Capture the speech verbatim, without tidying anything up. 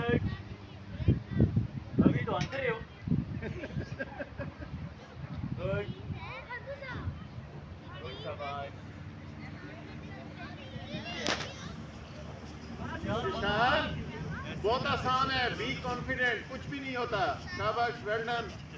Good. अभी तो answer हो. Good. Good शाबाश. बहुत आसान है. Be confident. कुछ भी नहीं होता. शाबाश. Well done.